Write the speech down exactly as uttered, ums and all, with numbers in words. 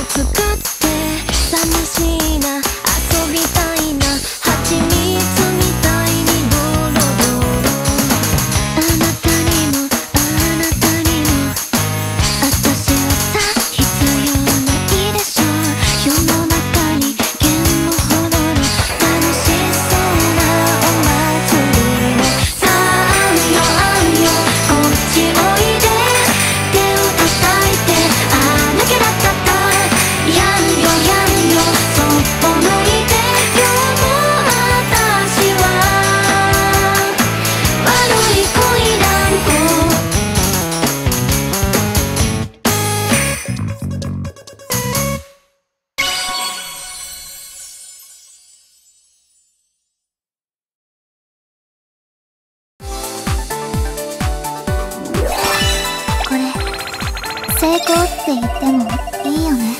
使って寂しいな、遊びたいな、蜂蜜みたいにドロドロ。あなたにもあなたにも私はさ必要ないでしょ。世の中に剣もほどろ楽しそうなお祭りも。さああんよあんよこっちおいで、手を叩いてあ抜けだったったやんよやんよそっぽ向いて。今日も私は悪い恋だんこ。これ成功って言ってもいいよね。